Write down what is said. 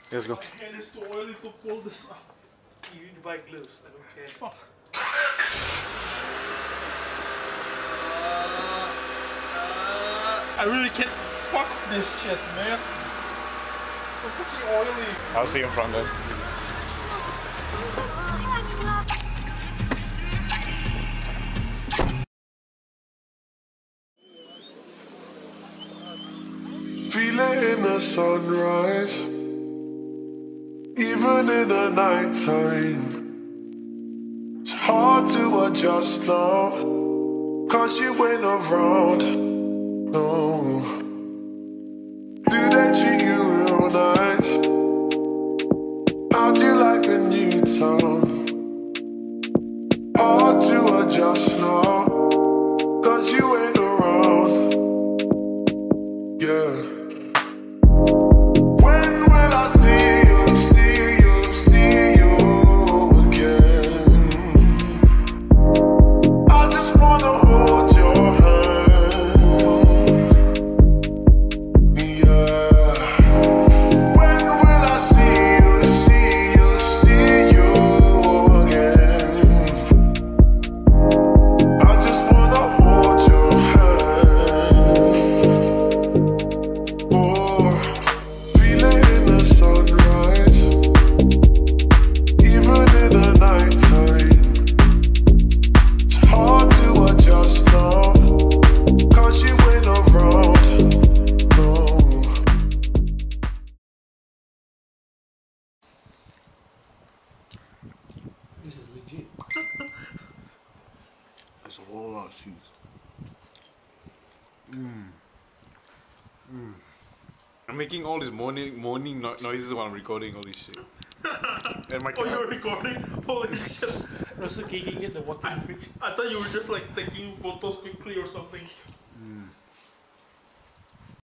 Let's go. My hand is too oily to pull this up. You need to buy gloves. I don't care. Fuck. I really can't fuck this shit, man. So fucking oily. I'll see you in front then. Feel it in the sunrise, even in the nighttime. It's hard to adjust now, cause you ain't around, no. Do they treat you real nice? How'd you like the new town? Hard to adjust now, cause you ain't around, yeah. This is legit. That's a whole lot of cheese. I'm making all these moaning noises while I'm recording all this shit. And my Oh, you're recording? Holy shit. Russell, can you get the water in the fridge? I thought you were just like taking photos quickly or something.